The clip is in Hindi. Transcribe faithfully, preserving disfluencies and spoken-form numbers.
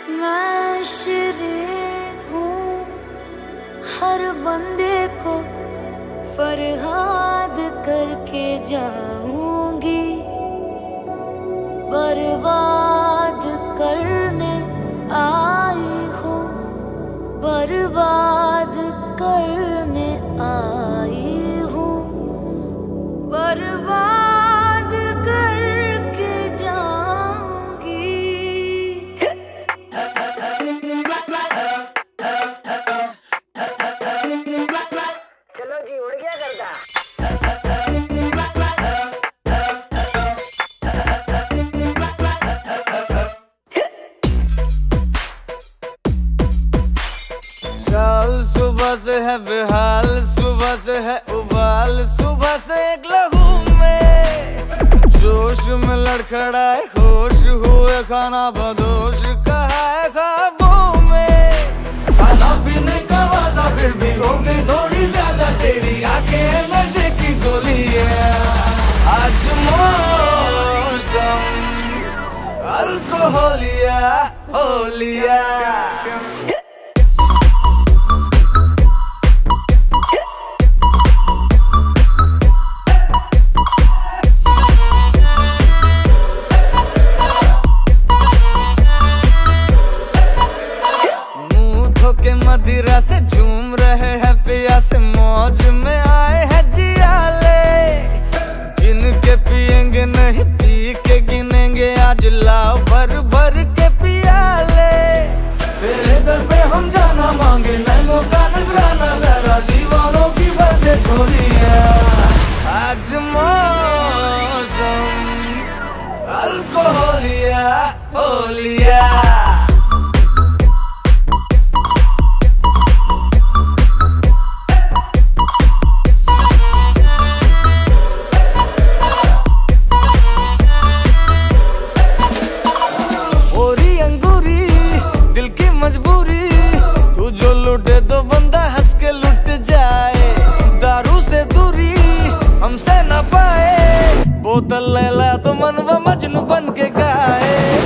मैं शिरे हूँ, हर बंदे को फरहाद करके जाऊंगी। बर्बाद करने आई हूँ, बर्बाद करने आई हूँ, बर्बाद करके जाऊंगी। चलो जी, उड़ गया करता। चाल सुबह से है बेहाल, सुबह से है उबाल, सुबह से एक लहू में जोश में लड़खड़ाए, होश हुए खाना बदोश कहा है ख्वाबों में। खाना पीने का वादा फिर भी हो गई थोड़ी ज्यादा तेरी आंखें नशे की गोली है। आज मौसम अल्कोहलिया होलिया। के मदिरा से झूम रहे हैं पिया से, मौज में आए हैं जियाले। गिन के पिएंगे नहीं, पी के गिनेंगे आज, लाओ भर भर के पियाले। तेरे दर पे हम जाना मांगे, नैनों का नजराना, जरा दीवानों की बातें छोड़ी है। आज मौसम अल्कोहलिया होलिया। मजबूरी तू जो लुटे तो बंदा हंस के लुट जाए। दारू से दूरी हमसे न पाए, बोतल ले ला तो मनवा मजनू बन के गाए।